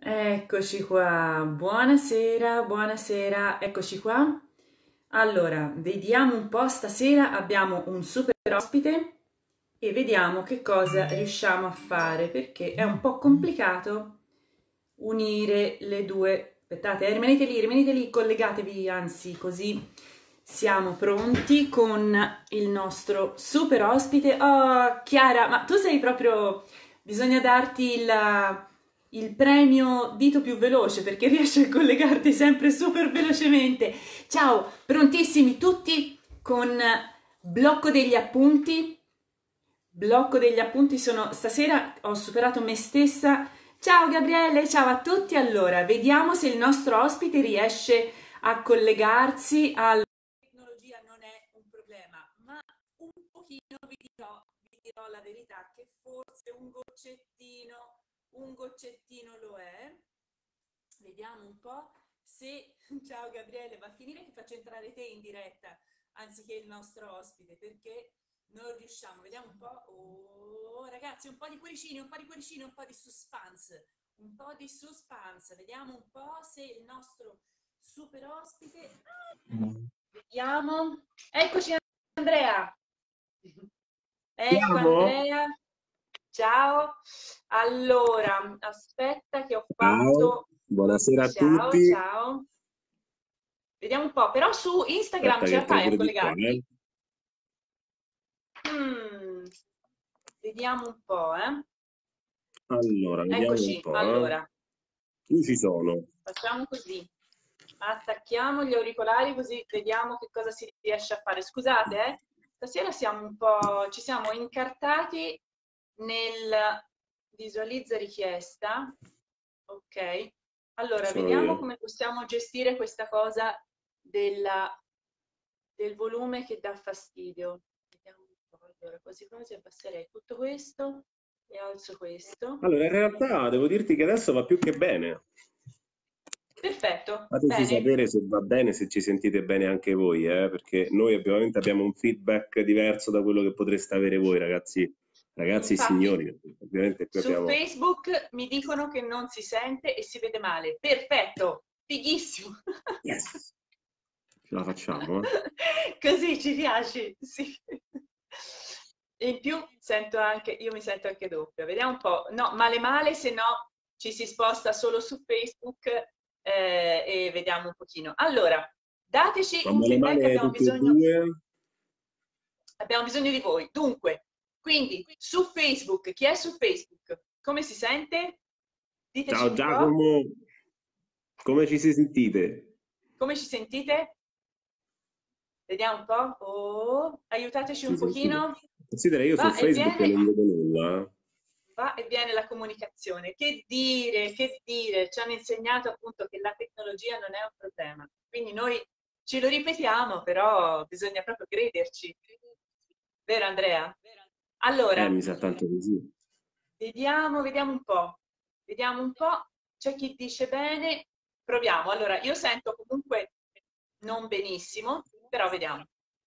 Eccoci qua, buonasera, buonasera, eccoci qua. Allora, vediamo un po', stasera abbiamo un super ospite e vediamo che cosa riusciamo a fare, perché è un po' complicato unire le due. Aspettate, rimanete lì, collegatevi, anzi, così siamo pronti con il nostro super ospite. Oh, Chiara, ma tu sei proprio... Bisogna darti il premio dito più veloce perché riesci a collegarti sempre super velocemente. Ciao, prontissimi tutti con blocco degli appunti. Blocco degli appunti sono stasera ho superato me stessa. Ciao Gabriele, ciao a tutti. Allora, vediamo se il nostro ospite riesce a collegarsi al... La tecnologia non è un problema, ma un pochino vi dirò la verità che forse un goccettino lo è. Vediamo un po' se, ciao Gabriele, va a finire che faccio entrare te in diretta anziché il nostro ospite perché non riusciamo. Vediamo un po'. Oh, ragazzi, un po' di cuoricini, un po' di cuoricini, un po' di suspense. Un po' di suspense. Vediamo un po' se il nostro super ospite. Vediamo. Eccoci Andrea. Ecco Siamo? Andrea. Ciao. Allora, aspetta che ho Ciao, fatto. buonasera a Ciao, tutti. ciao. Vediamo un po', però su Instagram Aspetta ce che la entro fai a pure di qua, collegarti? Mm, vediamo un po', eh. Allora, vediamo un Eccoci, po', allora, Io ci sono. facciamo così. Attacchiamo gli auricolari così vediamo che cosa si riesce a fare. Scusate, stasera siamo un po', ci siamo incartati nel visualizza richiesta. Ok. Allora, Sono vediamo io. come possiamo gestire questa cosa del volume che dà fastidio. Vediamo un po'. Allora, quasi quasi abbasserei tutto questo e alzo questo. Allora, in realtà devo dirti che adesso va più che bene. Perfetto, Fateci bene. sapere se va bene, se ci sentite bene anche voi, perché noi ovviamente abbiamo un feedback diverso da quello che potreste avere voi, ragazzi, ragazzi e Infatti, signori. Ovviamente qui su abbiamo... Facebook mi dicono che non si sente e si vede male. Perfetto, fighissimo. Yes! Ce la facciamo, eh? Così ci piaci, sì. E in più sento anche, io mi sento anche doppia. Vediamo un po'. No, male male, se no ci si sposta solo su Facebook e vediamo un pochino. Allora, dateci Ma un male feedback, male tutti e due. abbiamo bisogno di voi. Dunque, quindi su Facebook, chi è su Facebook? Come si sente? Diteci Ciao un po'. Giacomo, come ci si sentite? Come ci sentite? Vediamo un po'. Oh, aiutateci un Ci sentite? pochino. Considera, io su Va e Facebook viene, non vedo nulla. va e viene la comunicazione. Che dire, che dire. Ci hanno insegnato appunto che la tecnologia non è un problema. Quindi noi ce lo ripetiamo, però bisogna proprio crederci. Vero Andrea? Allora, Mi sa tanto così. vediamo un po'. Vediamo un po'. C'è chi dice bene. Proviamo. Allora, io sento comunque non benissimo, però vediamo.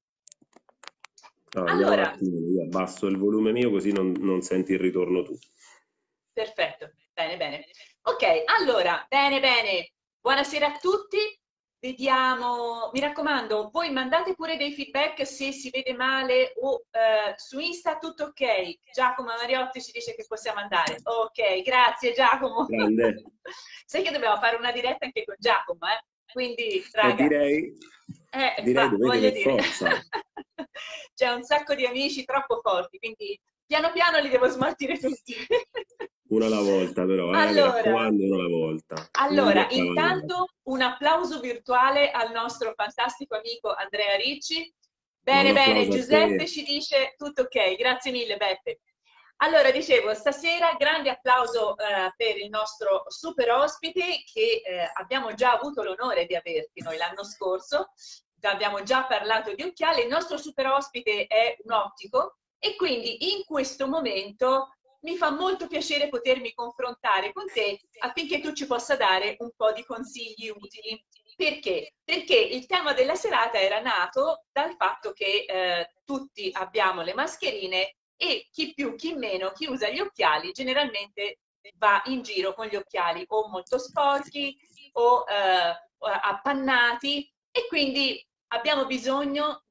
Allora, vediamo un Allora, attimo, io abbasso il volume mio così non senti il ritorno tu. perfetto, bene, bene. Ok, allora, bene, bene. Buonasera a tutti. Vediamo, mi raccomando, voi mandate pure dei feedback se si vede male o su Insta tutto ok. Giacomo Mariotti ci dice che possiamo andare. Ok, grazie Giacomo. Grande. Sai che dobbiamo fare una diretta anche con Giacomo, eh? Quindi, raga, Direi, direi dovete voglio per dire, forza, c'è un sacco di amici troppo forti, quindi piano piano li devo smaltire tutti. una alla volta però, mi Allora, raccomando, una alla volta. Uno allora, a cavallo. intanto un applauso virtuale al nostro fantastico amico Andrea Ricci. Ma un Bene, bene, applauso a Giuseppe te. ci dice tutto ok, grazie mille Beppe. Allora, dicevo, stasera grande applauso per il nostro super ospite che abbiamo già avuto l'onore di averti noi l'anno scorso, abbiamo già parlato di occhiali, il nostro super ospite è un ottico e quindi in questo momento mi fa molto piacere potermi confrontare con te affinché tu ci possa dare un po' di consigli utili. Perché? Perché il tema della serata era nato dal fatto che tutti abbiamo le mascherine e chi più, chi meno, chi usa gli occhiali generalmente va in giro con gli occhiali o molto sporchi o appannati, e quindi abbiamo bisogno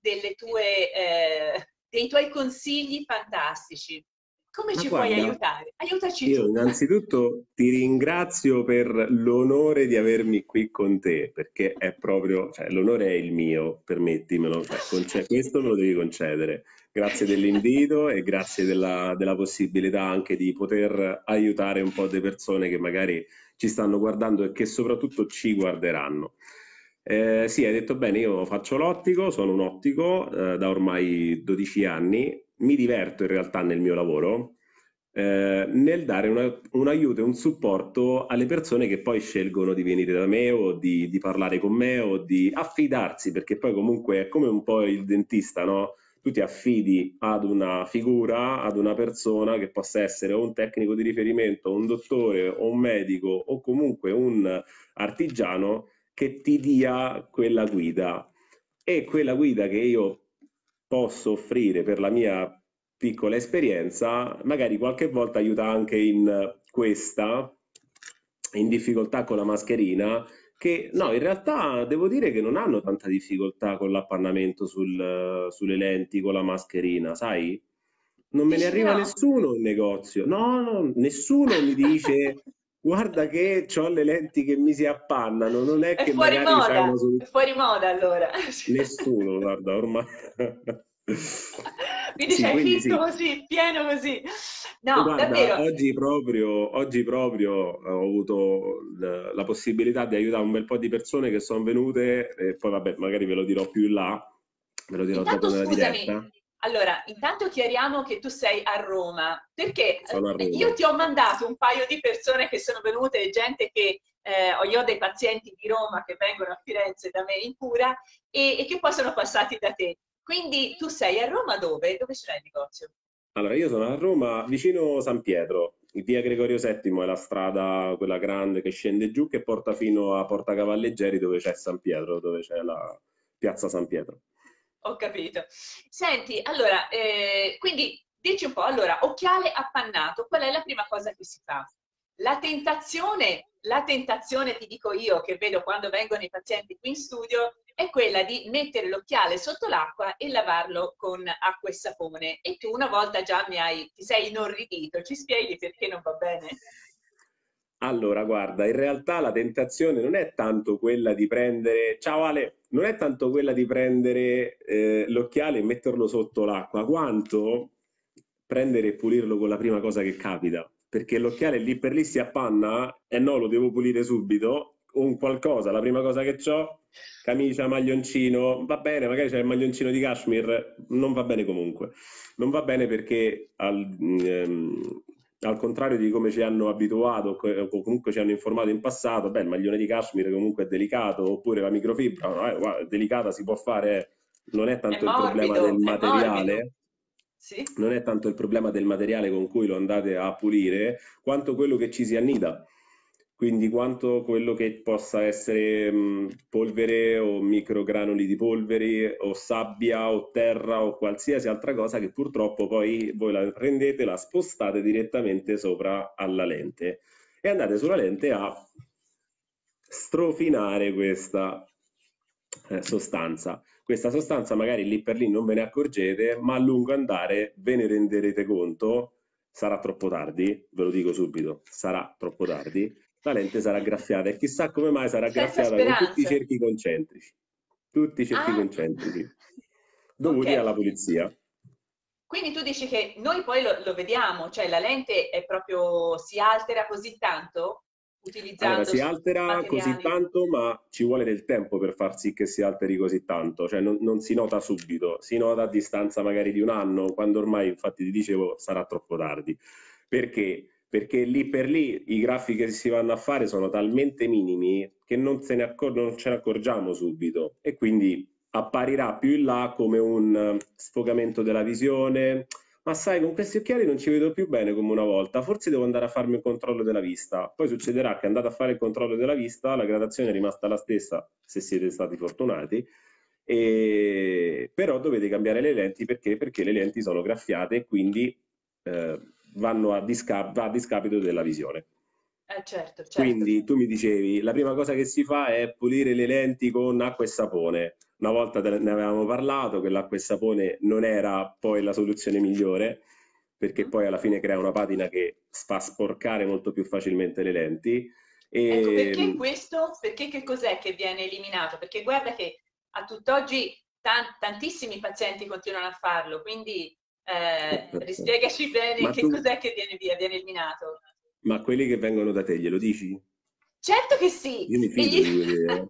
dei tuoi consigli fantastici. Come Ma ci puoi guarda, aiutare? Aiutaci io tu. innanzitutto ti ringrazio per l'onore di avermi qui con te, perché è proprio, cioè, l'onore è il mio, permettimelo, cioè, questo me lo devi concedere. Grazie dell'invito e grazie della possibilità anche di poter aiutare un po' di persone che magari ci stanno guardando e che soprattutto ci guarderanno. Sì, hai detto bene, io faccio l'ottico, sono un ottico da ormai 12 anni, mi diverto in realtà nel mio lavoro nel dare un aiuto e un supporto alle persone che poi scelgono di venire da me o di parlare con me o di affidarsi, perché poi comunque è come un po' il dentista, no? Tu ti affidi ad una figura, ad una persona che possa essere o un tecnico di riferimento, o un dottore, o un medico, o comunque un artigiano che ti dia quella guida. E quella guida che io posso offrire per la mia piccola esperienza, magari qualche volta aiuta anche in questa, in difficoltà con la mascherina, che no, in Sì, realtà devo dire che non hanno tanta difficoltà con l'appannamento sulle lenti con la mascherina, sai? Non me ne dici di arriva no? nessuno in negozio. No, no, nessuno mi dice guarda che ho le lenti che mi si appannano, non è che magari c'è una È soluzione. fuori moda allora. Nessuno, guarda, ormai. Quindi Sì, c'è quindi fitto sì. così, pieno così. No, Guarda, davvero. oggi proprio ho avuto la possibilità di aiutare un bel po' di persone che sono venute e poi vabbè, magari ve lo dirò più in là, ve lo dirò dopo Intanto nella scusami, diretta. allora, intanto chiariamo che tu sei a Roma, perché Sono a io Roma. ti ho mandato un paio di persone che sono venute, gente che io ho dei pazienti di Roma che vengono a Firenze da me in cura e che poi sono passati da te. Quindi tu sei a Roma dove? Dove ce l'hai il negozio? Allora, io sono a Roma, vicino San Pietro, in via Gregorio VII è la strada, quella grande che scende giù, che porta fino a Porta Cavalleggeri, dove c'è San Pietro, dove c'è la piazza San Pietro. Ho capito. Senti, allora, quindi dici un po', allora, occhiale appannato, qual è la prima cosa che si fa? La tentazione, ti dico io, che vedo quando vengono i pazienti qui in studio, è quella di mettere l'occhiale sotto l'acqua e lavarlo con acqua e sapone. E tu una volta già ti sei inorridito, ci spieghi perché non va bene? Allora, guarda, in realtà la tentazione non è tanto quella di prendere, ciao Ale, non è tanto quella di prendere l'occhiale e metterlo sotto l'acqua, quanto prendere e pulirlo con la prima cosa che capita. Perché l'occhiale lì per lì si appanna e no, lo devo pulire subito. Un qualcosa, la prima cosa che ho, camicia, maglioncino, va bene, magari c'è il maglioncino di cashmere, non va bene comunque. Non va bene perché al contrario di come ci hanno abituato o comunque ci hanno informato in passato, beh, il maglione di cashmere comunque è delicato, oppure la microfibra, no, guarda, è delicata, si può fare, non è tanto il problema del È morbido. materiale, Sì? non è tanto il problema del materiale con cui lo andate a pulire, quanto quello che ci si annida. Quindi quanto quello che possa essere polvere o microgranuli di polveri o sabbia o terra o qualsiasi altra cosa che purtroppo poi voi la prendete, la spostate direttamente sopra alla lente e andate sulla lente a strofinare questa sostanza. Questa sostanza magari lì per lì non ve ne accorgete, ma a lungo andare ve ne renderete conto, sarà troppo tardi, ve lo dico subito, sarà troppo tardi, la lente sarà graffiata e chissà come mai sarà Senza graffiata con speranza. tutti i cerchi Ah, concentrici, ok. dovuti alla pulizia. Quindi tu dici che noi poi lo vediamo, cioè la lente è proprio, si altera così tanto Allora, utilizzando si altera così materiali. tanto, ma ci vuole del tempo per far sì che si alteri così tanto, cioè non si nota subito, si nota a distanza magari di un anno, quando ormai, infatti ti dicevo, sarà troppo tardi. Perché? Perché lì per lì i graffi che si vanno a fare sono talmente minimi che non ce ne accorgiamo subito e quindi apparirà più in là come un sfogamento della visione. Ma sai, con questi occhiali non ci vedo più bene come una volta. Forse devo andare a farmi un controllo della vista. Poi succederà che andate a fare il controllo della vista, la gradazione è rimasta la stessa se siete stati fortunati, però dovete cambiare le lenti perché? Perché le lenti sono graffiate e quindi va a discapito della visione. Certo, certo. Quindi tu mi dicevi, la prima cosa che si fa è pulire le lenti con acqua e sapone. Una volta ne avevamo parlato che l'acqua e sapone non era poi la soluzione migliore, perché Mhm. poi alla fine crea una patina che fa sporcare molto più facilmente le lenti. Ecco, perché E, questo? Perché che cos'è che viene eliminato? Perché guarda che a tutt'oggi tantissimi pazienti continuano a farlo, quindi rispiegaci bene ma che tu, cos'è che viene via, viene eliminato. ma quelli che vengono da te glielo dici? Certo che sì, Io mi e fido gli... di quelli.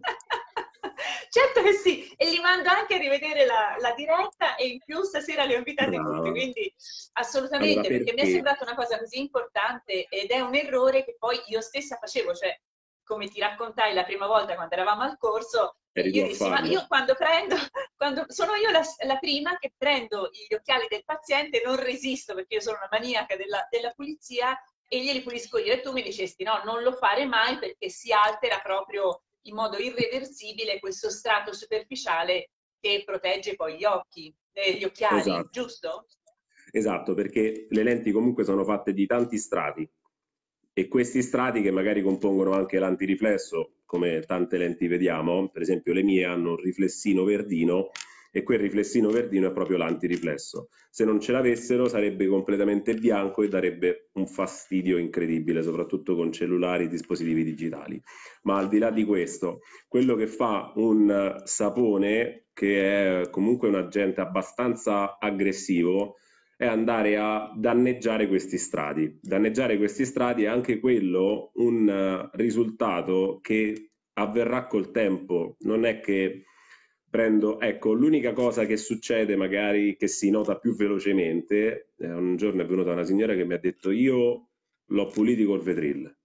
certo che sì, e li mando anche a rivedere la diretta e in più stasera le ho invitate tutte, Brava. quindi Allora, assolutamente, perché mi è perché sembrata una cosa così importante ed è un errore che poi io stessa facevo, cioè come ti raccontai la prima volta quando eravamo al corso, eri tu io a dissi, ma io farlo? quando prendo, quando sono io la prima che prendo gli occhiali del paziente, non resisto perché io sono una maniaca della pulizia e glieli pulisco io e tu mi dicesti no, non lo fare mai perché si altera proprio in modo irreversibile questo strato superficiale che protegge poi gli occhi, gli occhiali, Esatto. giusto? Esatto, perché le lenti comunque sono fatte di tanti strati e questi strati che magari compongono anche l'antiriflesso, come tante lenti vediamo, per esempio le mie hanno un riflessino verdino e quel riflessino verdino è proprio l'antiriflesso. Se non ce l'avessero sarebbe completamente bianco e darebbe un fastidio incredibile, soprattutto con cellulari e dispositivi digitali. Ma al di là di questo, quello che fa un sapone, che è comunque un agente abbastanza aggressivo, è andare a danneggiare questi strati. Danneggiare questi strati è anche quello un risultato che avverrà col tempo. Non è che prendo, ecco, l'unica cosa che succede magari che si nota più velocemente, un giorno è venuta una signora che mi ha detto io l'ho puliti col Vetril.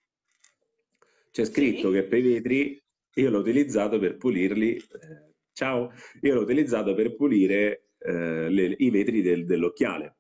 C'è scritto Sì? che per i vetri io l'ho utilizzato per pulirli, ciao, io l'ho utilizzato per pulire i vetri dell'occhiale.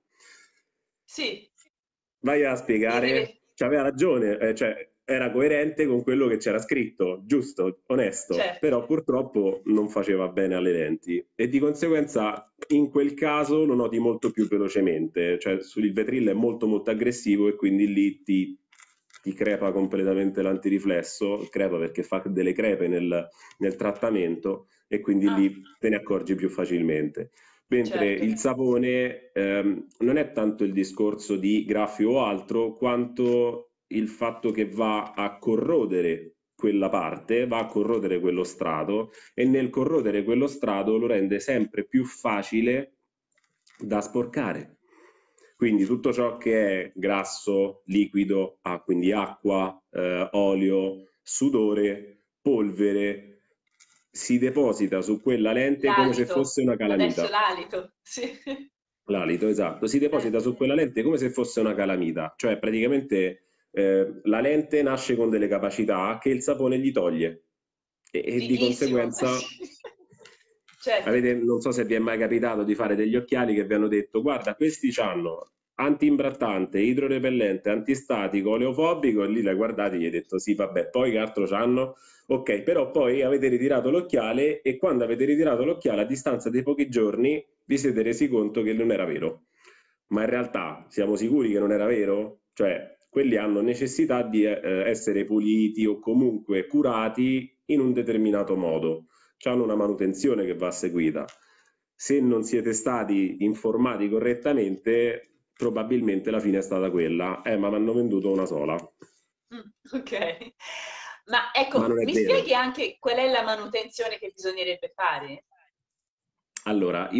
Sì. Vai a Il spiegare, rive- c'aveva ragione, cioè era coerente con quello che c'era scritto, giusto, onesto, certo. però purtroppo non faceva bene alle lenti e di conseguenza in quel caso lo noti molto più velocemente, cioè sul vetrillo è molto molto aggressivo e quindi lì ti crepa completamente l'antiriflesso, crepa perché fa delle crepe nel trattamento e quindi Ah, lì te ne accorgi più facilmente. Mentre certo. il sapone non è tanto il discorso di graffio o altro, quanto il fatto che va a corrodere quella parte, va a corrodere quello strato e nel corrodere quello strato lo rende sempre più facile da sporcare. Quindi tutto ciò che è grasso, liquido, quindi acqua, olio, sudore, polvere, si deposita su quella lente come se L'alito, fosse una adesso calamita. l'alito, sì. L'alito, esatto, si deposita su quella lente come se fosse una calamita, cioè praticamente la lente nasce con delle capacità che il sapone gli toglie e di Fighissimo, conseguenza sì. Certo. non so se vi è mai capitato di fare degli occhiali che vi hanno detto guarda questi hanno antiimbrattante, idrorepellente, antistatico, oleofobico e lì l'hai guardato e gli hai detto sì vabbè, poi che altro c'hanno? Ok, però poi avete ritirato l'occhiale e quando avete ritirato l'occhiale a distanza di pochi giorni vi siete resi conto che non era vero. Ma in realtà siamo sicuri che non era vero? Cioè, quelli hanno necessità di essere puliti o comunque curati in un determinato modo. Hanno una manutenzione che va seguita. Se non siete stati informati correttamente, probabilmente la fine è stata quella. Ma mi hanno venduto una sola. Ok. Ma Ma ecco, non è mi vero. spieghi anche qual è la manutenzione che bisognerebbe fare? Allora,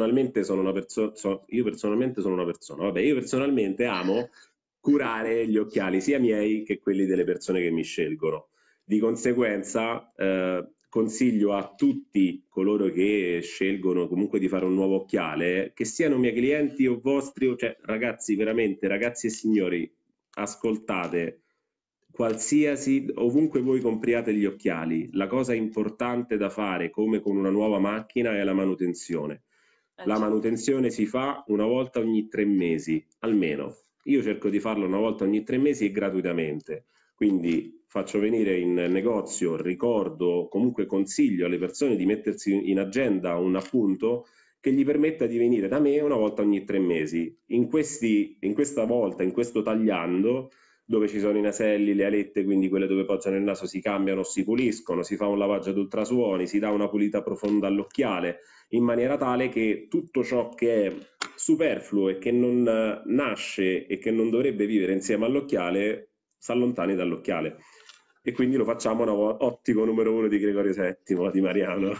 io personalmente sono una persona, vabbè, io personalmente amo curare gli occhiali sia miei che quelli delle persone che mi scelgono. Di conseguenza, consiglio a tutti coloro che scelgono comunque di fare un nuovo occhiale, che siano miei clienti o vostri, cioè ragazzi, veramente, ragazzi e signori, ascoltate, qualsiasi, ovunque voi compriate gli occhiali, la cosa importante da fare, come con una nuova macchina, è la manutenzione. La Certo. manutenzione si fa una volta ogni 3 mesi, almeno. Io cerco di farlo una volta ogni 3 mesi e gratuitamente. Quindi faccio venire in negozio, ricordo, comunque consiglio alle persone di mettersi in agenda un appunto che gli permetta di venire da me una volta ogni 3 mesi. In questa volta, in questo tagliando, dove ci sono i naselli, le alette, quindi quelle dove poggiano il naso si cambiano, si puliscono, si fa un lavaggio ad ultrasuoni, si dà una pulita profonda all'occhiale, in maniera tale che tutto ciò che è superfluo e che non nasce e che non dovrebbe vivere insieme all'occhiale si allontani dall'occhiale. E quindi lo facciamo una ottico numero 1 di Gregorio VII, di Mariano.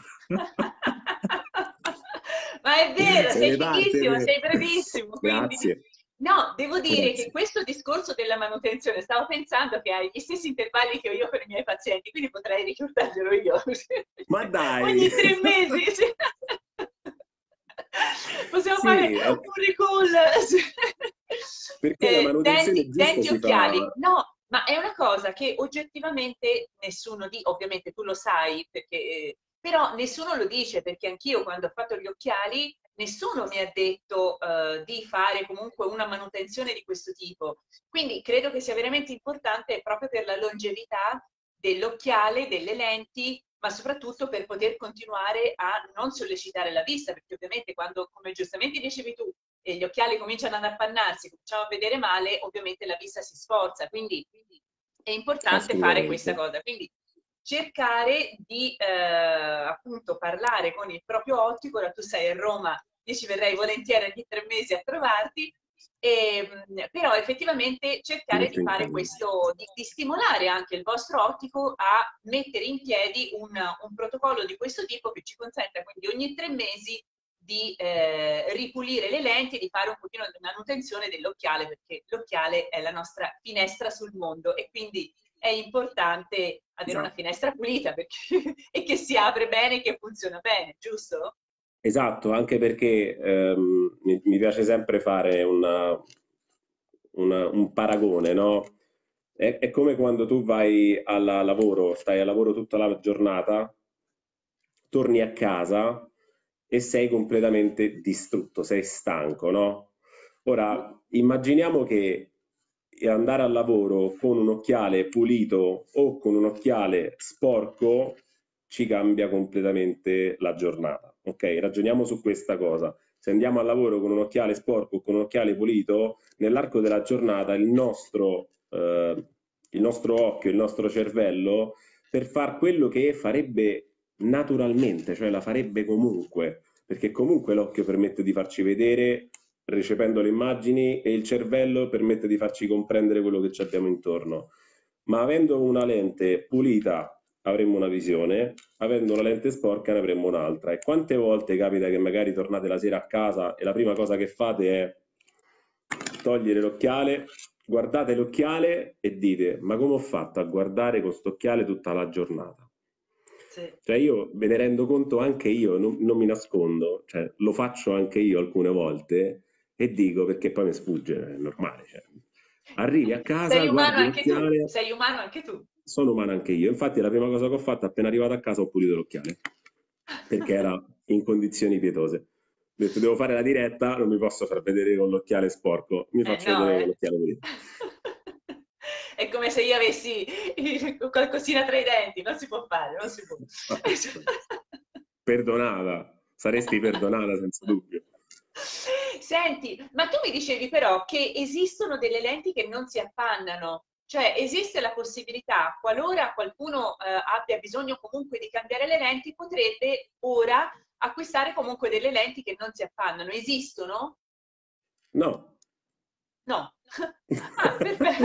Ma è vero, Se sei ne dà, fighissimo, sei bravissimo, quindi... Grazie. No, devo dire Grazie. che questo discorso della manutenzione, stavo pensando che hai gli stessi intervalli che ho io per i miei pazienti, quindi potrei ricordarglielo io. Ma dai! Ogni 3 mesi. Sì. Possiamo Sì, fare un recall. perché la manutenzione giusta Denti si occhiali. fa... No, ma è una cosa che oggettivamente nessuno dice, ovviamente tu lo sai, perché, però nessuno lo dice, perché anch'io quando ho fatto gli occhiali nessuno mi ha detto di fare comunque una manutenzione di questo tipo. Quindi credo che sia veramente importante proprio per la longevità dell'occhiale, delle lenti, ma soprattutto per poter continuare a non sollecitare la vista, perché ovviamente quando, come giustamente dicevi tu, gli occhiali cominciano ad appannarsi, cominciamo a vedere male, ovviamente la vista si sforza, quindi è importante fare questa Assolutamente. cosa. Quindi cercare di appunto parlare con il proprio ottico, ora tu sei a Roma, io ci verrei volentieri ogni 3 mesi a trovarti, però effettivamente cercare di Molto fare incarico. questo, di stimolare anche il vostro ottico a mettere in piedi un protocollo di questo tipo che ci consenta quindi ogni 3 mesi di ripulire le lenti e di fare un pochino di manutenzione dell'occhiale, perché l'occhiale è la nostra finestra sul mondo e quindi è importante avere una Esatto. finestra pulita perché, e che si apre bene e che funziona bene, giusto? Esatto, anche perché mi piace sempre fare un paragone, no? È come quando tu vai al lavoro, stai a lavoro tutta la giornata, torni a casa e sei completamente distrutto, sei stanco, no? Ora, immaginiamo che andare al lavoro con un occhiale pulito o con un occhiale sporco ci cambia completamente la giornata. Ok, ragioniamo su questa cosa. Se andiamo al lavoro con un occhiale sporco o con un occhiale pulito, nell'arco della giornata il nostro occhio, il nostro cervello, per far quello che farebbe naturalmente, cioè la farebbe comunque, perché comunque l'occhio permette di farci vedere recependo le immagini e il cervello permette di farci comprendere quello che ci abbiamo intorno. Ma avendo una lente pulita avremmo una visione, avendo una lente sporca ne avremmo un'altra. E quante volte capita che magari tornate la sera a casa e la prima cosa che fate è togliere l'occhiale, guardate l'occhiale e dite: ma come ho fatto a guardare con sto occhiale tutta la giornata? Sì. Cioè io me ne rendo conto anche io, non mi nascondo, cioè lo faccio anche io alcune volte e dico, perché poi mi sfugge, è normale. Cioè. Arrivi a casa, Sei umano guardi anche tu, l'occhiale, sei umano anche tu. sono umano anche io. Infatti la prima cosa che ho fatto appena arrivato a casa ho pulito l'occhiale, perché era in condizioni pietose. Ho detto, devo fare la diretta, non mi posso far vedere con l'occhiale sporco, mi faccio No, vedere con eh. l'occhiale pulito. È come se io avessi qualcosina tra i denti, non si può fare, non si può. Perdonata, saresti perdonata senza dubbio. Senti, ma tu mi dicevi però che esistono delle lenti che non si appannano, cioè esiste la possibilità, qualora qualcuno abbia bisogno comunque di cambiare le lenti, potrebbe ora acquistare comunque delle lenti che non si appannano. Esistono? No. No. Ah, perfetto.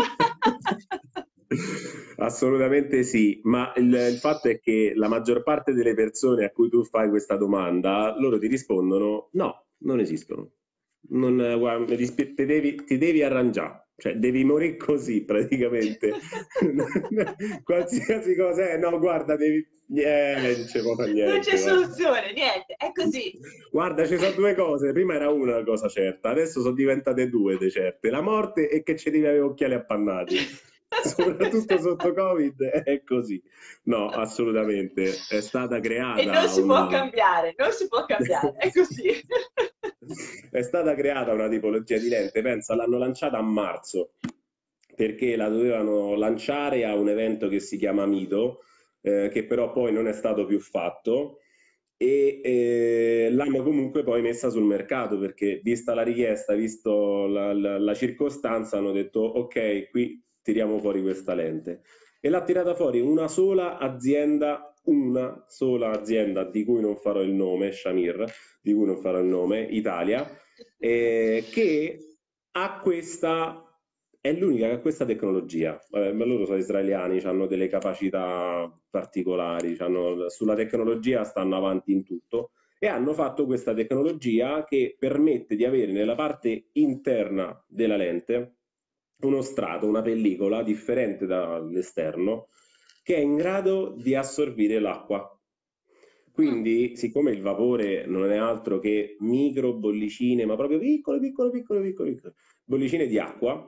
Assolutamente sì, ma il fatto è che la maggior parte delle persone a cui tu fai questa domanda, loro ti rispondono no, non esistono. Non, guarda, ti devi arrangiare, cioè devi morire così praticamente. Qualsiasi cosa è, no, guarda, devi... non ci può fare Non c'è niente, guarda. soluzione, niente, è così. Guarda, ci sono due cose. Prima era una cosa certa, adesso sono diventate due de certe: la morte e che ci devi avere occhiali appannati. Soprattutto sotto Covid è così. No, assolutamente. È stata E non creata si può una. cambiare, non si può cambiare, è così. È stata creata una tipologia di lente, pensa, l'hanno lanciata a marzo perché la dovevano lanciare a un evento che si chiama Mito, che però poi non è stato più fatto e l'hanno comunque poi messa sul mercato perché, vista la richiesta, visto la circostanza, hanno detto ok, qui tiriamo fuori questa lente. E l'ha tirata fuori una sola azienda di cui non farò il nome, Shamir, di cui non farò il nome, Italia, che ha questa, è l'unica che ha questa tecnologia. Vabbè, ma loro sono israeliani, hanno delle capacità particolari, sulla tecnologia stanno avanti in tutto e hanno fatto questa tecnologia che permette di avere nella parte interna della lente uno strato, una pellicola differente dall'esterno che è in grado di assorbire l'acqua. Quindi, siccome il vapore non è altro che micro bollicine, ma proprio piccole bollicine di acqua,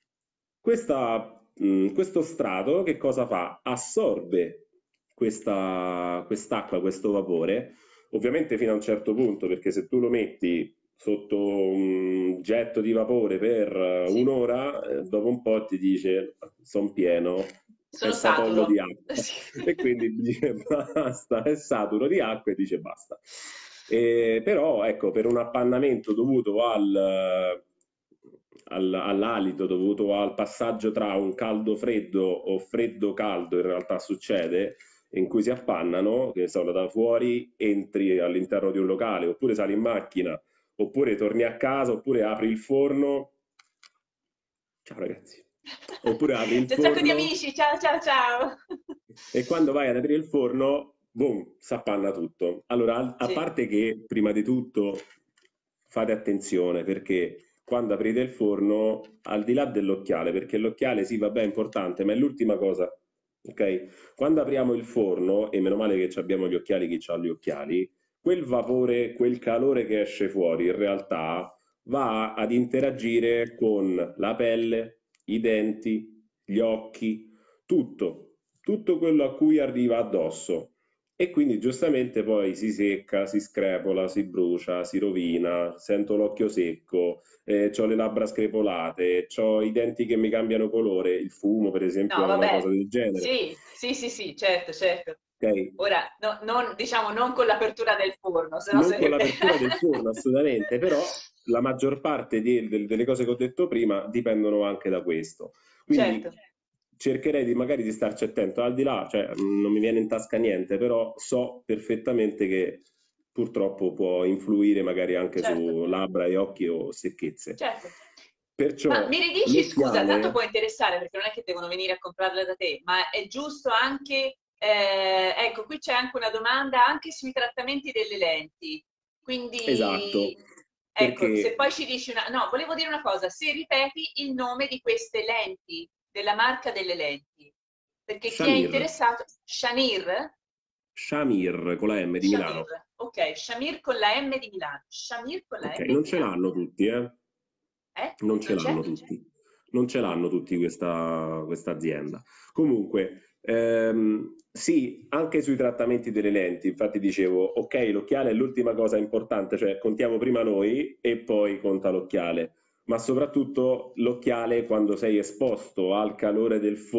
questo strato che cosa fa? Assorbe quest'acqua, questo vapore, ovviamente fino a un certo punto, perché se tu lo metti sotto un getto di vapore per un'ora, dopo un po' ti dice sono pieno, è Sono satollo saturo. di acqua. E quindi dice basta, è saturo di acqua e dice basta. Però ecco, per un appannamento dovuto all'alito, dovuto al passaggio tra un caldo-freddo o freddo-caldo, in realtà succede, in cui si appannano, che sono da fuori, entri all'interno di un locale, oppure sali in macchina, oppure torni a casa, oppure apri il forno. Ciao ragazzi. Oppure apri il C'è un sacco di forno amici, ciao ciao ciao. e quando vai ad aprire il forno, boom, s'appanna tutto. Allora, a Sì. parte che prima di tutto fate attenzione perché quando aprite il forno, al di là dell'occhiale, perché l'occhiale sì, vabbè, è importante, ma è l'ultima cosa, ok? Quando apriamo il forno, e meno male che abbiamo gli occhiali, chi ha gli occhiali, quel vapore, quel calore che esce fuori, in realtà va ad interagire con la pelle, i denti, gli occhi, tutto quello a cui arriva addosso. E quindi giustamente poi si secca, si screpola, si brucia, si rovina, sento l'occhio secco, ho le labbra screpolate, ho i denti che mi cambiano colore, il fumo per esempio No, è una vabbè. cosa del genere. Sì, sì, sì, sì, certo, certo. Ok? Ora, diciamo, non con l'apertura del forno, sennò Non con sarebbe... l'apertura del forno assolutamente, però la maggior parte delle cose che ho detto prima dipendono anche da questo. Quindi Certo, cercherei di magari di starci attento, al di là, cioè non mi viene in tasca niente, però so perfettamente che purtroppo può influire magari anche certo, su labbra e occhi o secchezze. certo. Ma mi Perciò ridici, scusa, tanto l'occhiale, può interessare perché non è che devono venire a comprarla da te, ma è giusto anche, ecco, qui c'è anche una domanda anche sui trattamenti delle lenti. esatto, Quindi, ecco, se perché poi ci dici una... No, volevo dire una cosa, se ripeti il nome di queste lenti, della marca delle lenti, perché chi è Shamir, interessato, Shamir? Shamir con la M di Shamir, Milano. ok, Shamir con la M di Milano. Shamir con la Ok, M di non ce Milano. l'hanno tutti, eh? Non ce Non c'è? l'hanno tutti, non ce l'hanno tutti questa azienda. Comunque, sì, anche sui trattamenti delle lenti, infatti dicevo, ok, l'occhiale è l'ultima cosa importante, cioè contiamo prima noi e poi conta l'occhiale, ma soprattutto l'occhiale quando sei esposto al calore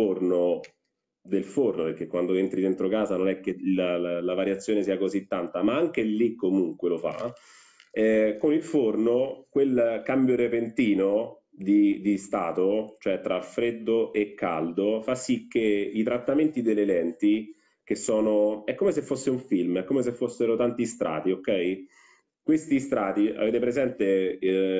del forno, perché quando entri dentro casa non è che la variazione sia così tanta, ma anche lì comunque lo fa. Con il forno, quel cambio repentino di stato, cioè tra freddo e caldo, fa sì che i trattamenti delle lenti, che sono, è come se fosse un film, è come se fossero tanti strati, ok? Questi strati, avete presente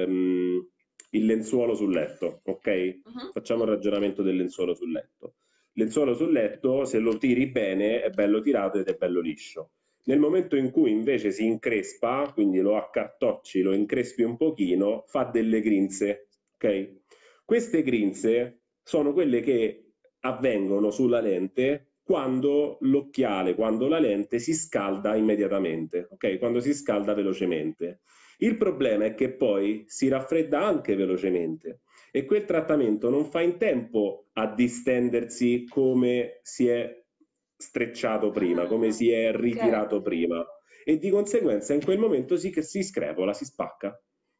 il lenzuolo sul letto, ok? Mhm. Facciamo il ragionamento del lenzuolo sul letto. Il lenzuolo sul letto, se lo tiri bene, è bello tirato ed è bello liscio. Nel momento in cui invece si increspa, quindi lo accartocci, lo increspi un pochino, fa delle grinze, ok? Queste grinze sono quelle che avvengono sulla lente quando l'occhiale, quando la lente si scalda immediatamente, ok? Quando si scalda velocemente. Il problema è che poi si raffredda anche velocemente e quel trattamento non fa in tempo a distendersi come si è strecciato prima, come Ah, si è ok, ritirato prima e di conseguenza in quel momento sì che si screpola, si spacca.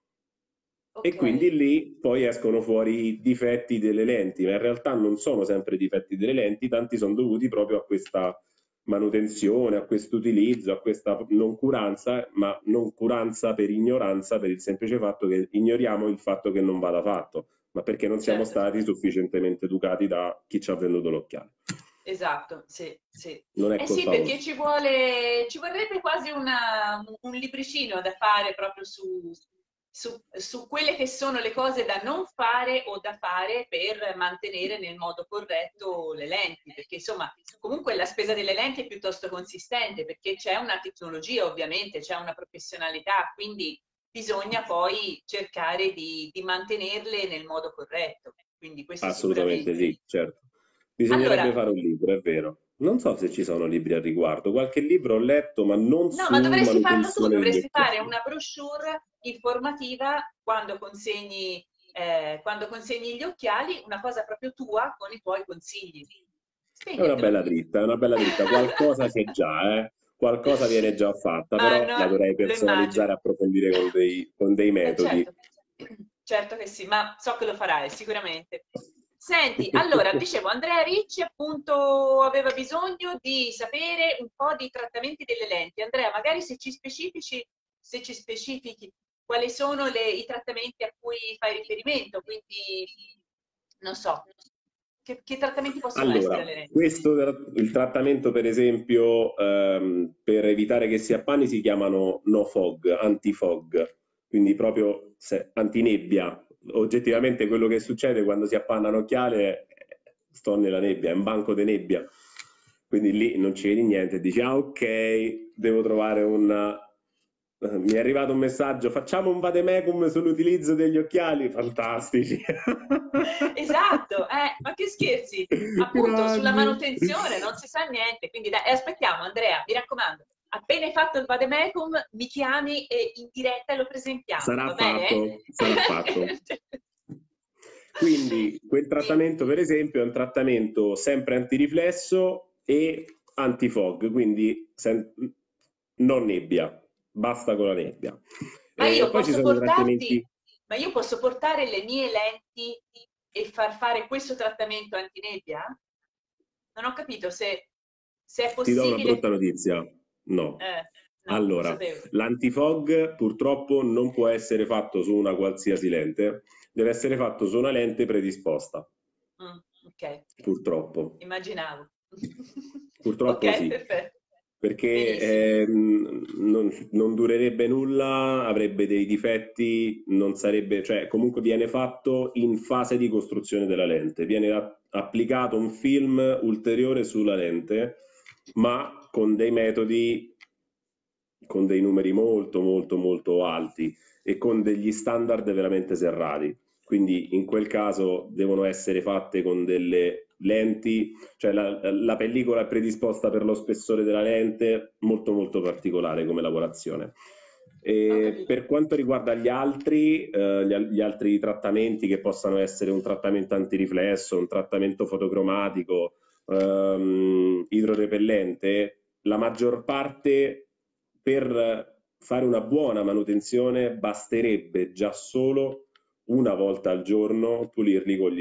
E ok. quindi lì poi escono fuori i difetti delle lenti, ma in realtà non sono sempre difetti delle lenti, tanti sono dovuti proprio a questa manutenzione, a questo utilizzo, a questa noncuranza, ma noncuranza per ignoranza, per il semplice fatto che ignoriamo il fatto che non vada fatto, ma perché non siamo certo. stati sufficientemente educati da chi ci ha venduto l'occhiale. Esatto, sì, sì. Non è Eh sì, colpa perché vostra. ci vorrebbe quasi un libricino da fare proprio su quelle che sono le cose da non fare o da fare per mantenere nel modo corretto le lenti, perché insomma, comunque la spesa delle lenti è piuttosto consistente, perché c'è una tecnologia ovviamente, c'è una professionalità, quindi bisogna poi cercare di mantenerle nel modo corretto. Quindi questo Assolutamente sicuramente. sì, certo. Bisognerebbe Allora, fare un libro, è vero. Non so se ci sono libri al riguardo. Qualche libro ho letto, ma non no, ma su dovresti farlo tu, manutenzione degli dovresti fare occhiali. una brochure informativa quando consegni gli occhiali, una cosa proprio tua con i tuoi consigli. È una Segnatelo. bella dritta, è una bella dritta. Qualcosa c'è già, eh? Qualcosa viene già fatta, Ma però no, la dovrei lo immagino. personalizzare e approfondire con dei metodi. Certo, certo che sì, ma so che lo farai sicuramente. Senti, allora, dicevo, Andrea Ricci appunto aveva bisogno di sapere un po' di trattamenti delle lenti. Andrea, magari se ci specifichi quali sono i trattamenti a cui fai riferimento, quindi non so, che trattamenti possono essere Allora, alle lenti? questo il trattamento, per esempio, per evitare che si appanni si chiamano no fog, anti-fog, quindi proprio antinebbia. Oggettivamente quello che succede quando si appanna un occhiale, sto nella nebbia, è un banco di nebbia, quindi lì non ci vedi niente e dici, ah ok, devo trovare una. Mi è arrivato un messaggio, facciamo un vademecum sull'utilizzo degli occhiali, fantastici. Esatto, ma che scherzi? Appunto, sulla Grandi. manutenzione non si sa niente, quindi dai, aspettiamo Andrea, mi raccomando, appena hai fatto il vademecum mi chiami e in diretta lo presentiamo, Sarà va bene? fatto, sarà fatto. Quindi quel Dimmi. trattamento, per esempio, è un trattamento sempre antiriflesso e antifog, quindi non nebbia, basta con la nebbia. Ma E io poi ci posso sono i portarti, trattamenti. ma io posso portare le mie lenti e far fare questo trattamento antinebbia? Non ho capito se è Ti do una possibile. brutta notizia. No. Eh, no, non Allora, sapevo. l'antifog purtroppo non può essere fatto su una qualsiasi lente, deve essere fatto su una lente predisposta. Ok, Purtroppo. immaginavo. Purtroppo Ok, sì, perfetto. perché Benissimo. non durerebbe nulla, avrebbe dei difetti, non sarebbe, cioè comunque viene fatto in fase di costruzione della lente, viene applicato un film ulteriore sulla lente, ma con dei metodi, con dei numeri molto molto molto alti e con degli standard veramente serrati. Quindi in quel caso devono essere fatte con delle lenti, cioè la pellicola è predisposta per lo spessore della lente, molto molto particolare come lavorazione. Ho E capito. per quanto riguarda gli altri trattamenti che possano essere un trattamento antiriflesso, un trattamento fotocromatico, idrorepellente, la maggior parte per fare una buona manutenzione basterebbe già solo una volta al giorno pulirli con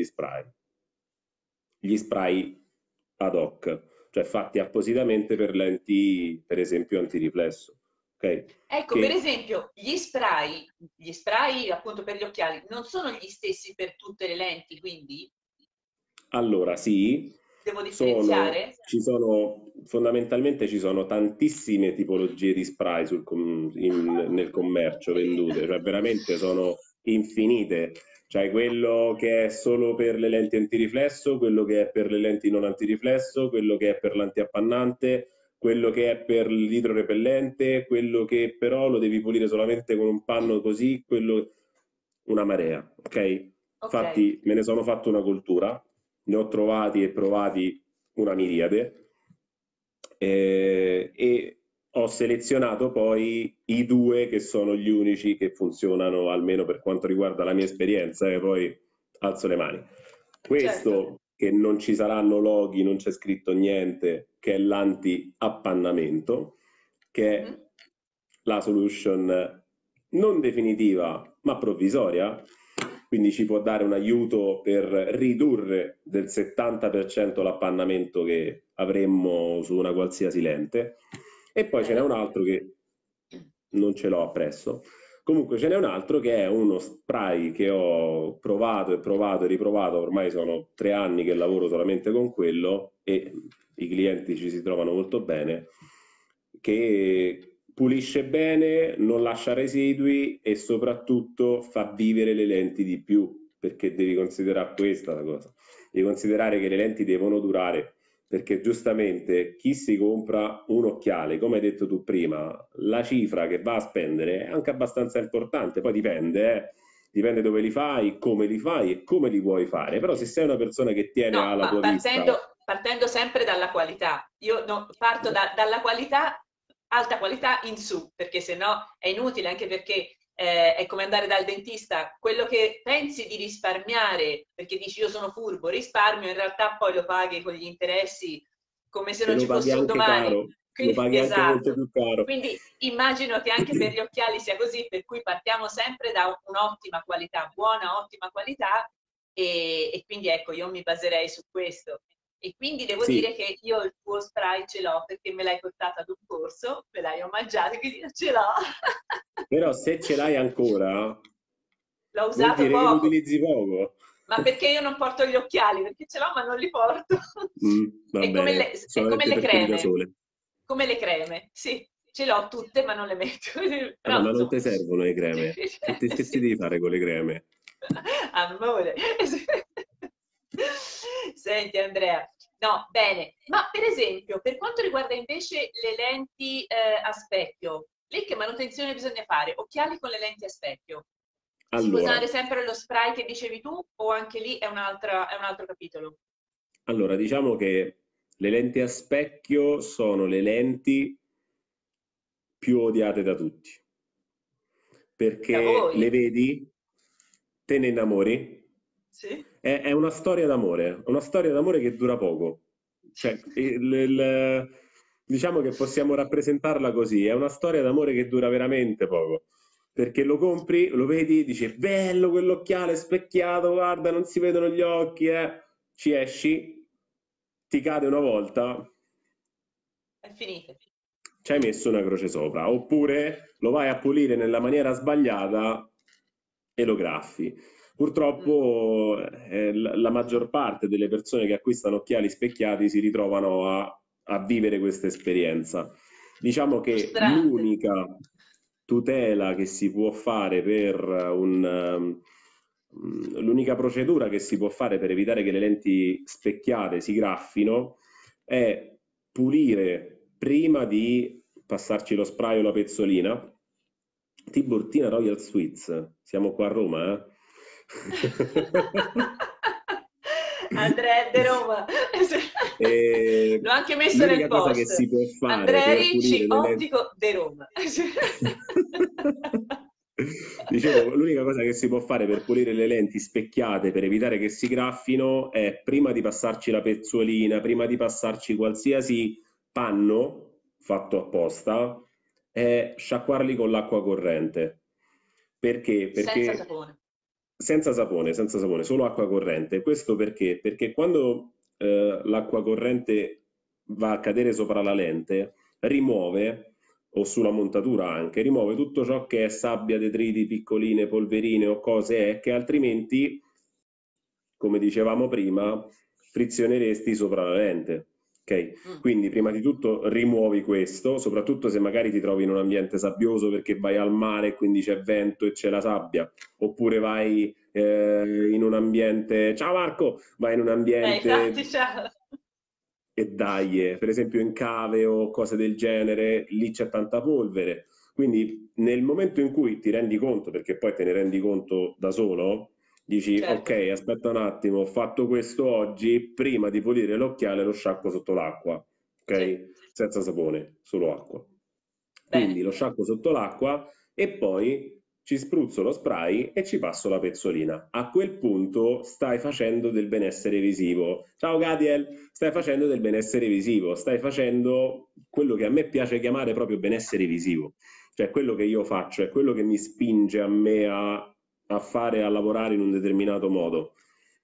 gli spray ad hoc, cioè fatti appositamente per lenti, per esempio, antiriflesso. Ok? Ecco, per Che esempio, gli spray appunto per gli occhiali non sono gli stessi per tutte le lenti, quindi allora sì, devo differenziare? fondamentalmente ci sono tantissime tipologie di spray nel commercio vendute, cioè veramente sono infinite. C'hai quello che è solo per le lenti antiriflesso, quello che è per le lenti non antiriflesso, quello che è per l'antiappannante, quello che è per l'idrorepellente, quello che però lo devi pulire solamente con un panno così, quello una marea, ok? Ok, Infatti me ne sono fatto una cultura, ne ho trovati e provati una miriade e ho selezionato poi i due che sono gli unici che funzionano, almeno per quanto riguarda la mia esperienza, e poi alzo le mani. certo. Questo che non ci saranno loghi, non c'è scritto niente, che è l'anti-appannamento, che è Mhm. la solution non definitiva ma provvisoria, quindi ci può dare un aiuto per ridurre del 70% l'appannamento che avremmo su una qualsiasi lente. E poi ce n'è un altro che non ce l'ho appresso. Comunque ce n'è un altro che è uno spray che ho provato e riprovato, ormai sono 3 anni che lavoro solamente con quello e i clienti ci si trovano molto bene, che pulisce bene, non lascia residui e soprattutto fa vivere le lenti di più, perché devi considerare questa la cosa, devi considerare che le lenti devono durare, perché giustamente chi si compra un occhiale, come hai detto tu prima, la cifra che va a spendere è anche abbastanza importante, poi dipende dove li fai, come li fai e come li vuoi fare, però se sei una persona che tiene No, alla ma tua vista. partendo sempre dalla qualità. Io parto dalla qualità, alta qualità in su, perché se no è inutile, anche perché è come andare dal dentista. Quello che pensi di risparmiare, perché dici io sono furbo, risparmio, in realtà poi lo paghi con gli interessi come se E non lo ci paghi fosse un anche domani. caro, lo Quindi, paghi anche molto esatto. più caro. Quindi immagino che anche per gli occhiali sia così, per cui partiamo sempre da un'ottima qualità, buona, ottima qualità, e quindi ecco, io mi baserei su questo. E quindi devo dire Sì, che io il tuo spray ce l'ho perché me l'hai portato ad un corso, me l'hai omaggiato, quindi io ce l'ho. però se ce l'hai ancora, L'ho vuol usato dire che lo poco, utilizzi poco. ma perché io non porto gli occhiali? Perché ce l'ho ma non li porto. Va bene, È come solamente le per quelli da creme, sole. come le creme, sì, ce l'ho tutte ma non le metto, Vabbè, però ma non insomma, ti servono le creme. Che ti sì. devi fare con le creme? Amore. Senti Andrea, no, bene, ma per esempio, per quanto riguarda invece le lenti a specchio, lì che manutenzione bisogna fare? Occhiali con le lenti a specchio. Si può Allora, usare sempre lo spray che dicevi tu o anche lì è è un altro capitolo? diciamo che le lenti a specchio sono le lenti più odiate da tutti, Da perché le voi? vedi, te ne innamori, Sì? è una storia d'amore che dura poco. Cioè, diciamo che possiamo rappresentarla così, è una storia d'amore che dura veramente poco, perché lo compri, lo vedi, dici, bello quell'occhiale specchiato, guarda, non si vedono gli occhi, ci esci, ti cade una volta, È finito. ci hai messo una croce sopra, oppure lo vai a pulire nella maniera sbagliata e lo graffi. Mm. Purtroppo la maggior parte delle persone che acquistano occhiali specchiati si ritrovano a vivere questa esperienza. Diciamo che Frustrante. l'unica tutela che si può fare l'unica procedura che si può fare per evitare che le lenti specchiate si graffino è pulire prima di passarci lo spray o la pezzolina. Tiburtina Royal Sweets, siamo qua a Roma, eh? Andrea de Roma. E L'ho anche messo nel l'unica cosa che post. si può fare Andrea per Ricci, pulire le lenti. ottico de Roma. Dicevo, l'unica cosa che si può fare per pulire le lenti specchiate per evitare che si graffino è prima di passarci la pezzolina, prima di passarci qualsiasi panno fatto apposta, è sciacquarli con l'acqua corrente. Perché? Senza Perché sapone. senza sapone, solo acqua corrente. Questo perché? Perché quando l'acqua corrente va a cadere sopra la lente, rimuove, o sulla montatura anche, rimuove tutto ciò che è sabbia, detriti, piccoline, polverine o cose che altrimenti, come dicevamo prima, frizioneresti sopra la lente. Ok? Mm. Quindi prima di tutto rimuovi questo, soprattutto se magari ti trovi in un ambiente sabbioso perché vai al mare e quindi c'è vento e c'è la sabbia, oppure vai in un ambiente, ciao Marco, vai in un Infatti, ambiente ciao. e dai, per esempio in cave o cose del genere, lì c'è tanta polvere. Quindi nel momento in cui ti rendi conto, perché poi te ne rendi conto da solo, dici ok, Certo. aspetta un attimo, ho fatto questo oggi, prima di pulire l'occhiale lo sciacquo sotto l'acqua, Sì, ok? Senza sapone, solo acqua. Quindi bene. lo sciacquo sotto l'acqua e poi ci spruzzo lo spray e ci passo la pezzolina. A quel punto stai facendo del benessere visivo. Ciao Gadiel, stai facendo del benessere visivo, stai facendo quello che a me piace chiamare proprio benessere visivo. Cioè quello che io faccio è quello che mi spinge a me a a fare, a lavorare in un determinato modo.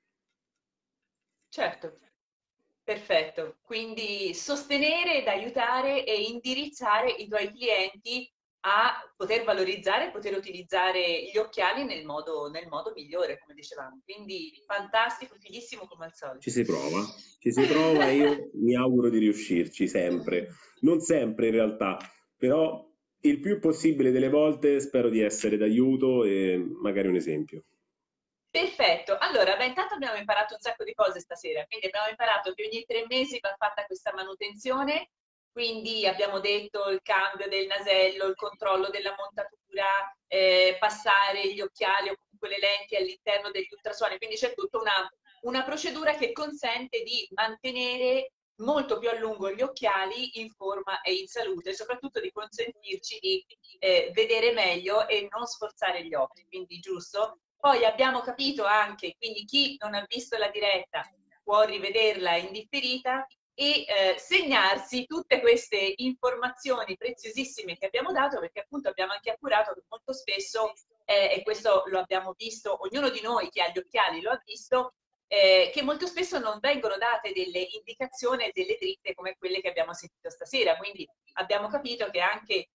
Certo, perfetto. Quindi sostenere ed aiutare e indirizzare i tuoi clienti a poter valorizzare e poter utilizzare gli occhiali nel modo migliore, come dicevamo. Quindi fantastico, fighissimo come al solito. Ci si prova e io mi auguro di riuscirci sempre. Non sempre in realtà, però il più possibile delle volte spero di essere d'aiuto e magari un esempio. Perfetto, allora, beh, intanto abbiamo imparato un sacco di cose stasera, quindi abbiamo imparato che ogni 3 mesi va fatta questa manutenzione, quindi abbiamo detto il cambio del nasello, il controllo della montatura, passare gli occhiali o comunque le lenti all'interno degli ultrasuoni, quindi c'è tutta una procedura che consente di mantenere molto più a lungo gli occhiali in forma e in salute, e soprattutto di consentirci di vedere meglio e non sforzare gli occhi, quindi giusto? Poi abbiamo capito anche, quindi chi non ha visto la diretta può rivederla in differita e segnarsi tutte queste informazioni preziosissime che abbiamo dato, perché appunto abbiamo anche appurato che molto spesso, e questo lo abbiamo visto, ognuno di noi che ha gli occhiali lo ha visto, che molto spesso non vengono date delle indicazioni e delle dritte come quelle che abbiamo sentito stasera. Quindi abbiamo capito che anche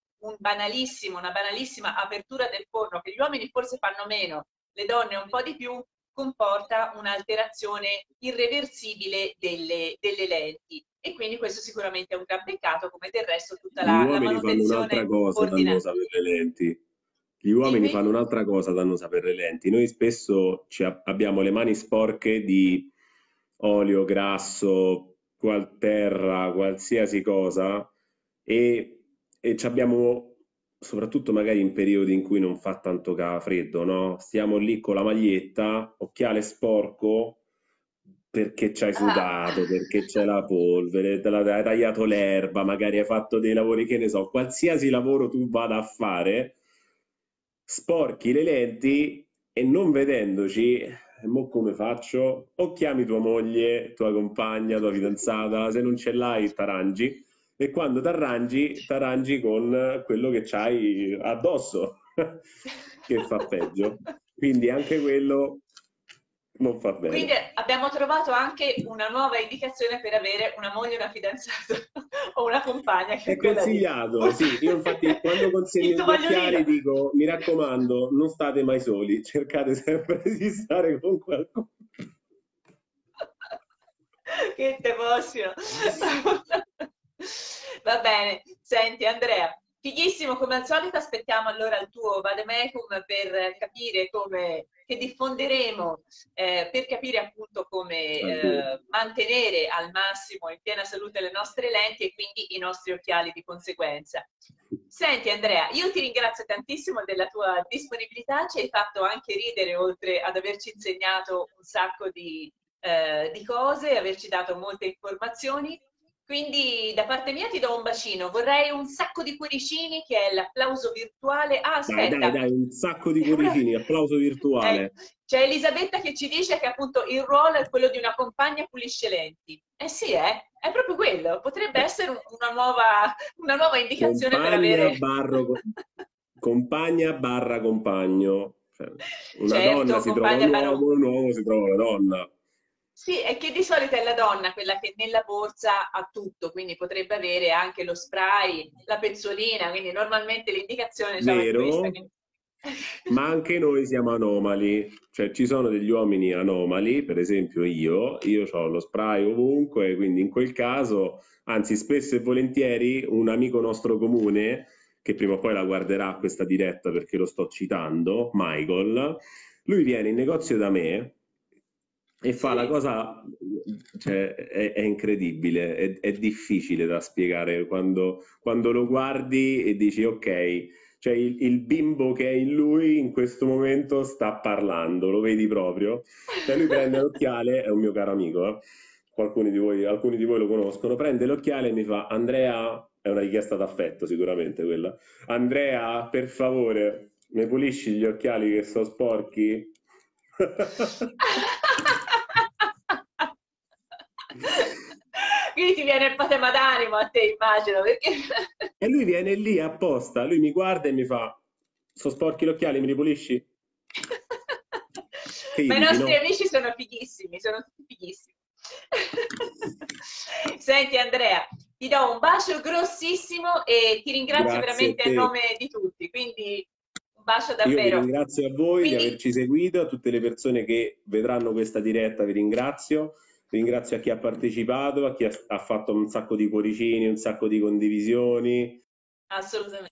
una banalissima apertura del forno, che gli uomini forse fanno meno, le donne un po' di più, comporta un'alterazione irreversibile delle lenti. E quindi questo sicuramente è un gran peccato, come del resto tutta Gli la uomini fanno un'altra manutenzione cosa da non ordinaria. sapere le lenti. Gli uomini Dimmi? fanno un'altra cosa da non sapere le lenti. Noi spesso abbiamo le mani sporche di olio, grasso, terra, qualsiasi cosa e, e ci abbiamo, soprattutto magari in periodi in cui non fa tanto freddo, no? Stiamo lì con la maglietta, occhiale sporco, perché ci hai Ah. sudato, perché c'è la polvere, hai tagliato l'erba, magari hai fatto dei lavori che ne so, qualsiasi lavoro tu vada a fare, sporchi le lenti e non vedendoci, mo come faccio? O chiami tua moglie, tua compagna, tua fidanzata, se non ce l'hai t'arrangi e quando t'arrangi con quello che c'hai addosso, che fa peggio. Quindi anche quello non fa Quindi bene. abbiamo trovato anche una nuova indicazione per avere una moglie, una fidanzata o una compagna, che È è quella di consigliato, sì. Io infatti quando il consegno gli tovagliolino. occhiali dico, mi raccomando, non state mai soli, cercate sempre di stare con qualcuno. Che te emozio! Va bene, senti Andrea, fighissimo come al solito, aspettiamo allora il tuo vademecum per capire come, che diffonderemo, per capire appunto come mantenere al massimo in piena salute le nostre lenti e quindi i nostri occhiali di conseguenza. Senti Andrea, io ti ringrazio tantissimo della tua disponibilità, ci hai fatto anche ridere oltre ad averci insegnato un sacco di cose, averci dato molte informazioni. Quindi da parte mia ti do un bacino. Vorrei un sacco di cuoricini, che è l'applauso virtuale. Ah, aspetta. Dai, un sacco di cuoricini, applauso Eh, virtuale. c'è Elisabetta che ci dice che appunto il ruolo è quello di una compagna pulisce lenti. Eh sì, è proprio quello. Potrebbe essere una nuova indicazione per Compagna, avere... compagna barra compagno. Cioè, una donna Certo, si trova compagna Barò. un uomo si trova una donna. Sì, è che di solito è la donna quella che nella borsa ha tutto, quindi potrebbe avere anche lo spray, la pezzolina, quindi normalmente l'indicazione diciamo, è questa. Vero? Ma anche noi siamo anomali, cioè ci sono degli uomini anomali, per esempio io ho lo spray ovunque, quindi in quel caso, anzi spesso e volentieri, un amico nostro comune, che prima o poi la guarderà questa diretta perché lo sto citando, Michael, lui viene in negozio da me e fa la Sì? cosa, cioè, è incredibile, è difficile da spiegare quando lo guardi e dici ok, cioè il bimbo che è in lui in questo momento sta parlando, lo vedi proprio. Cioè lui prende l'occhiale, è un mio caro amico, alcuni di voi lo conoscono, prende l'occhiale e mi fa Andrea, è una richiesta d'affetto sicuramente quella, Andrea, per favore, mi pulisci gli occhiali che sono sporchi? Quindi ti viene il patema d'animo a te, immagino, perché... E lui viene lì apposta, lui mi guarda e mi fa, sono sporchi gli occhiali, mi li pulisci? Che gli Ma i dici, nostri no? amici sono fighissimi, sono tutti fighissimi. Senti Andrea, ti do un bacio grossissimo e ti ringrazio Grazie a veramente a te. nome di tutti, quindi un bacio Io vi davvero. ringrazio a voi di Quindi averci seguito, a tutte le persone che vedranno questa diretta vi ringrazio. Ringrazio a chi ha partecipato, a chi ha fatto un sacco di cuoricini, un sacco di condivisioni. assolutamente.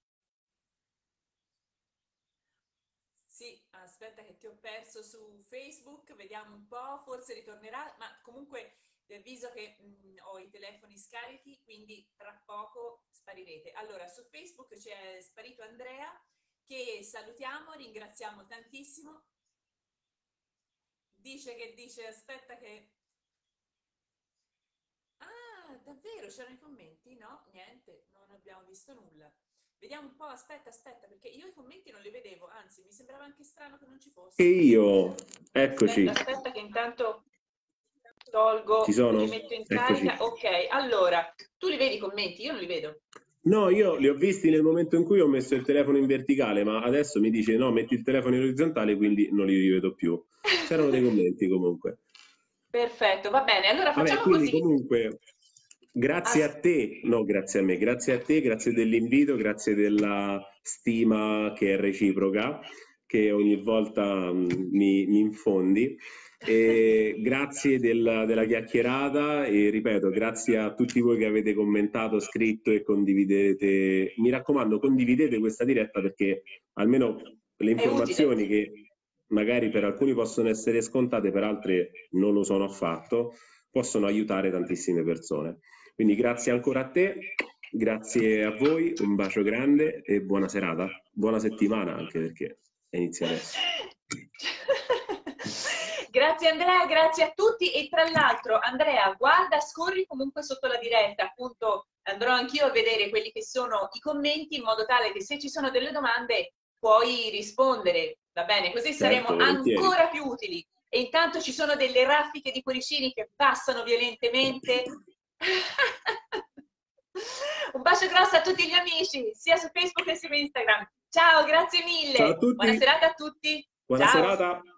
Sì, aspetta che ti ho perso su Facebook, vediamo un po', forse ritornerà, ma comunque vi avviso che ho i telefoni scarichi, quindi tra poco sparirete. Allora, su Facebook c'è sparito Andrea, che salutiamo, ringraziamo tantissimo. Dice, aspetta che... Ah, davvero, c'erano i commenti? No, niente, non abbiamo visto nulla. Vediamo un po', aspetta, perché io i commenti non li vedevo, anzi, mi sembrava anche strano che non ci E fossero. io, Aspetta, eccoci, aspetta che intanto ci tolgo, li sono? metto in Eccoci. carica. Ok, allora, tu li vedi i commenti? Io non li vedo. No, io li ho visti nel momento in cui ho messo il telefono in verticale, ma adesso mi dice no, metti il telefono in orizzontale, quindi non li rivedo più. C'erano dei commenti comunque. Perfetto, va bene. Allora Vabbè, facciamo quindi così. comunque, grazie As- a te, no, grazie a me, grazie a te, grazie dell'invito, grazie della stima che è reciproca, che ogni volta mi infondi. E grazie della chiacchierata e ripeto, grazie a tutti voi che avete commentato, scritto e condividete. Mi raccomando, condividete questa diretta perché almeno le è utile. informazioni che magari per alcuni possono essere scontate, per altri non lo sono affatto, possono aiutare tantissime persone. Quindi grazie ancora a te, grazie a voi, un bacio grande e buona serata, buona settimana anche perché inizia adesso. Grazie Andrea, grazie a tutti e tra l'altro Andrea, guarda, scorri comunque sotto la diretta, appunto andrò anch'io a vedere quelli che sono i commenti in modo tale che se ci sono delle domande puoi rispondere, va bene? Così Certo, saremo volentieri. ancora più utili. E intanto ci sono delle raffiche di cuoricini che passano violentemente. Un bacio grosso a tutti gli amici, sia su Facebook che su Instagram. Ciao, grazie Ciao a mille. Buona tutti, serata a tutti. buona Ciao. serata.